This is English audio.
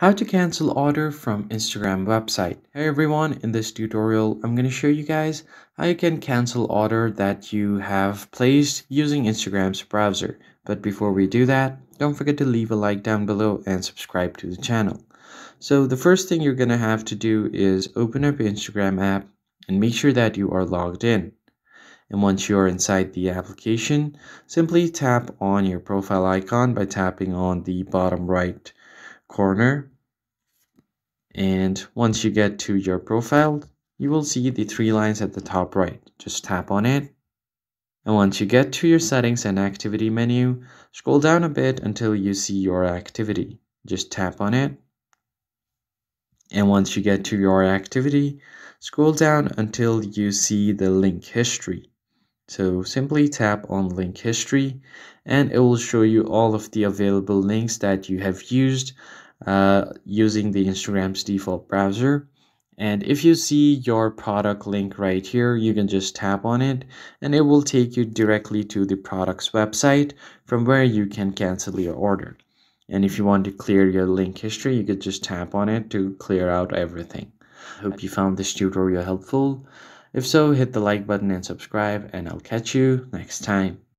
How to cancel order from Instagram website. Hey everyone, in this tutorial I'm going to show you guys how you can cancel order that you have placed using Instagram's browser. But before we do that, don't forget to leave a like down below and subscribe to the channel. So the first thing you're going to have to do is open up your Instagram app and make sure that you are logged in. And once you're inside the application, simply tap on your profile icon by tapping on the bottom right corner. And once you get to your profile, you will see the three lines at the top right. Just tap on it. And once you get to your settings and activity menu, scroll down a bit until you see your activity. Just tap on it. And once you get to your activity, scroll down until you see the link history. So simply tap on link history and it will show you all of the available links that you have used using the Instagram's default browser. And if you see your product link right here, you can just tap on it and it will take you directly to the product's website from where you can cancel your order. And if you want to clear your link history, you could just tap on it to clear out everything. I hope you found this tutorial helpful. If so, hit the like button and subscribe, and I'll catch you next time.